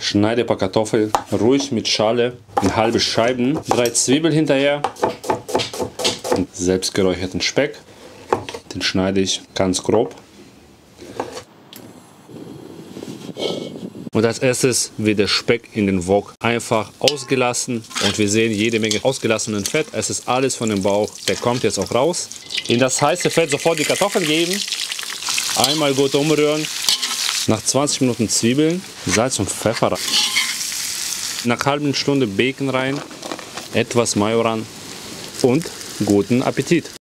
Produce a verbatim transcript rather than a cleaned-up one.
Schneide ein paar Kartoffeln ruhig mit Schale in halbe Scheiben. Drei Zwiebeln hinterher. Und selbst geräucherten Speck. Den schneide ich ganz grob. Und als erstes wird der Speck in den Wok einfach ausgelassen. Und wir sehen jede Menge ausgelassenen Fett. Es ist alles von dem Bauch. Der kommt jetzt auch raus. In das heiße Fett sofort die Kartoffeln geben. Einmal gut umrühren. Nach zwanzig Minuten Zwiebeln, Salz und Pfeffer rein. Nach einer halben Stunde Bacon rein. Etwas Majoran. Und guten Appetit.